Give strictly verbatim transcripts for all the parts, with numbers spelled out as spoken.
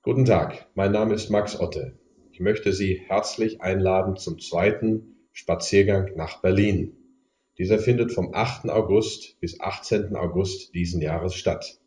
Guten Tag, mein Name ist Max Otte. Ich möchte Sie herzlich einladen zum zweiten Spaziergang nach Berlin. Dieser findet vom achten August bis achtzehnten August diesen Jahres statt.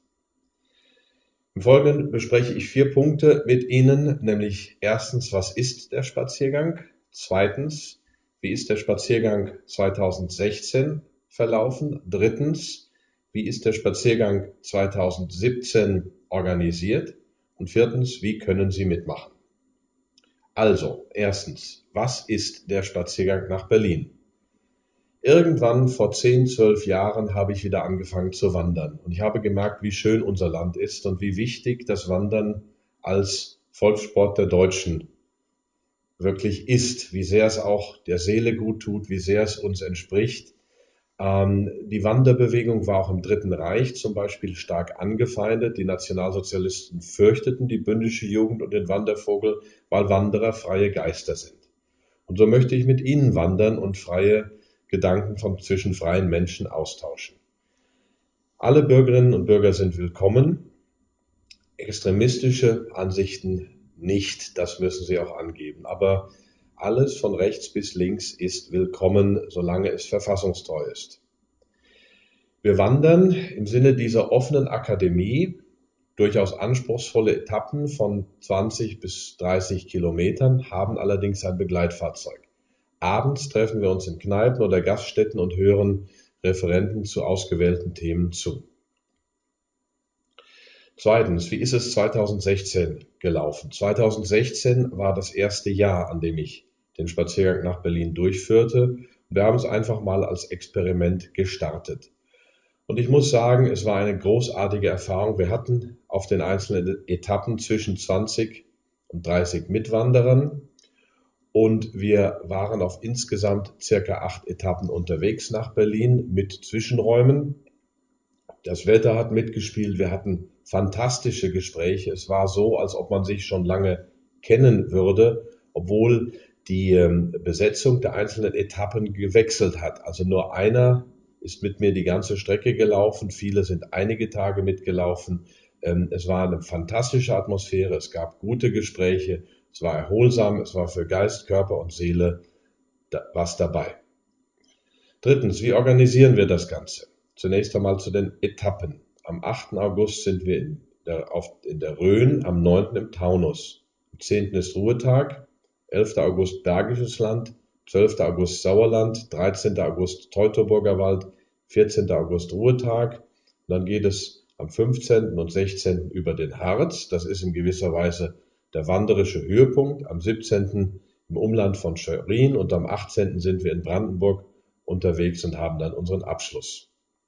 Im Folgenden bespreche ich vier Punkte mit Ihnen, nämlich erstens, was ist der Spaziergang? Zweitens, wie ist der Spaziergang zweitausendsechzehn verlaufen? Drittens, wie ist der Spaziergang zweitausendsiebzehn organisiert? Und viertens, wie können Sie mitmachen? Also, erstens, was ist der Spaziergang nach Berlin? Irgendwann vor zehn, zwölf Jahren habe ich wieder angefangen zu wandern und ich habe gemerkt, wie schön unser Land ist und wie wichtig das Wandern als Volkssport der Deutschen wirklich ist, wie sehr es auch der Seele gut tut, wie sehr es uns entspricht. Ähm, die Wanderbewegung war auch im Dritten Reich zum Beispiel stark angefeindet. Die Nationalsozialisten fürchteten die bündische Jugend und den Wandervogel, weil Wanderer freie Geister sind. Und so möchte ich mit Ihnen wandern und freie Gedanken von zwischen freien Menschen austauschen. Alle Bürgerinnen und Bürger sind willkommen. Extremistische Ansichten nicht, das müssen Sie auch angeben. Aber alles von rechts bis links ist willkommen, solange es verfassungstreu ist. Wir wandern im Sinne dieser offenen Akademie durchaus anspruchsvolle Etappen von zwanzig bis dreißig Kilometern, haben allerdings ein Begleitfahrzeug. Abends treffen wir uns in Kneipen oder Gaststätten und hören Referenten zu ausgewählten Themen zu. Zweitens, wie ist es zweitausendsechzehn gelaufen? zweitausendsechzehn war das erste Jahr, an dem ich den Spaziergang nach Berlin durchführte. Wir haben es einfach mal als Experiment gestartet. Und ich muss sagen, es war eine großartige Erfahrung. Wir hatten auf den einzelnen Etappen zwischen zwanzig und dreißig Mitwanderern. Und wir waren auf insgesamt circa acht Etappen unterwegs nach Berlin mit Zwischenräumen. Das Wetter hat mitgespielt, wir hatten fantastische Gespräche. Es war so, als ob man sich schon lange kennen würde, obwohl die Besetzung der einzelnen Etappen gewechselt hat. Also nur einer ist mit mir die ganze Strecke gelaufen, viele sind einige Tage mitgelaufen. Es war eine fantastische Atmosphäre, es gab gute Gespräche. Es war erholsam, es war für Geist, Körper und Seele was dabei. Drittens, wie organisieren wir das Ganze? Zunächst einmal zu den Etappen. Am achten August sind wir in der, auf, in der Rhön, am neunten im Taunus. Am zehnten ist Ruhetag, elften August Bergisches Land, zwölften August Sauerland, dreizehnten August Teutoburger Wald, vierzehnten August Ruhetag. Und dann geht es am fünfzehnten und sechzehnten über den Harz. Das ist in gewisser Weise der wanderische Höhepunkt. Am siebzehnten im Umland von Schwerin und am achtzehnten sind wir in Brandenburg unterwegs und haben dann unseren Abschluss.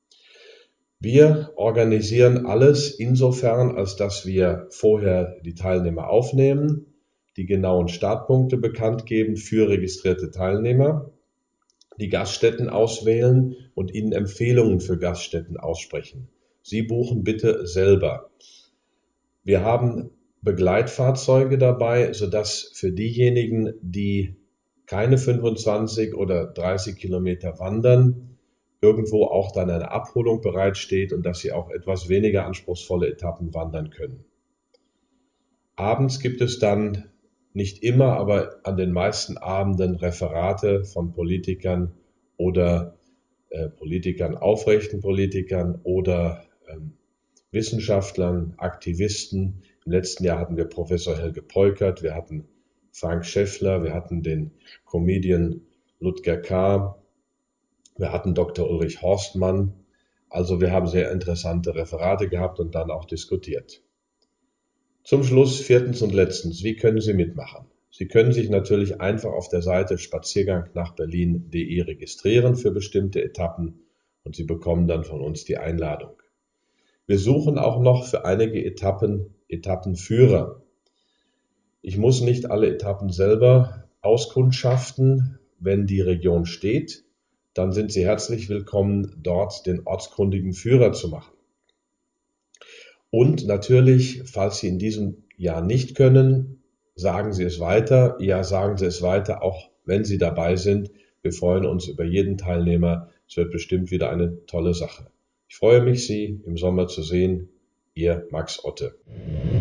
Wir organisieren alles insofern, als dass wir vorher die Teilnehmer aufnehmen, die genauen Startpunkte bekannt geben für registrierte Teilnehmer, die Gaststätten auswählen und ihnen Empfehlungen für Gaststätten aussprechen. Sie buchen bitte selber. Wir haben Begleitfahrzeuge dabei, sodass für diejenigen, die keine fünfundzwanzig oder dreißig Kilometer wandern, irgendwo auch dann eine Abholung bereitsteht und dass sie auch etwas weniger anspruchsvolle Etappen wandern können. Abends gibt es dann nicht immer, aber an den meisten Abenden Referate von Politikern oder äh, Politikern, aufrechten Politikern oder ähm, Wissenschaftlern, Aktivisten. Im letzten Jahr hatten wir Professor Helge Peukert, wir hatten Frank Schäffler, wir hatten den Comedian Ludger K., wir hatten Doktor Ulrich Horstmann. Also wir haben sehr interessante Referate gehabt und dann auch diskutiert. Zum Schluss viertens und letztens, wie können Sie mitmachen? Sie können sich natürlich einfach auf der Seite spaziergang nach berlin punkt de registrieren für bestimmte Etappen und Sie bekommen dann von uns die Einladung. Wir suchen auch noch für einige Etappen Etappenführer. Ich muss nicht alle Etappen selber auskundschaften. Wenn die Region steht, dann sind Sie herzlich willkommen, dort den ortskundigen Führer zu machen. Und natürlich, falls Sie in diesem Jahr nicht können, sagen Sie es weiter. Ja, sagen Sie es weiter, auch wenn Sie dabei sind. Wir freuen uns über jeden Teilnehmer. Es wird bestimmt wieder eine tolle Sache. Ich freue mich, Sie im Sommer zu sehen. Ihr Max Otte.